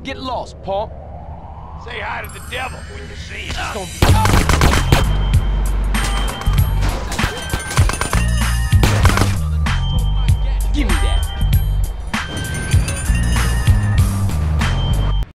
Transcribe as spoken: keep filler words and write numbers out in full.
Get lost, punk. Say hi to the devil when you see him. It's gonna be...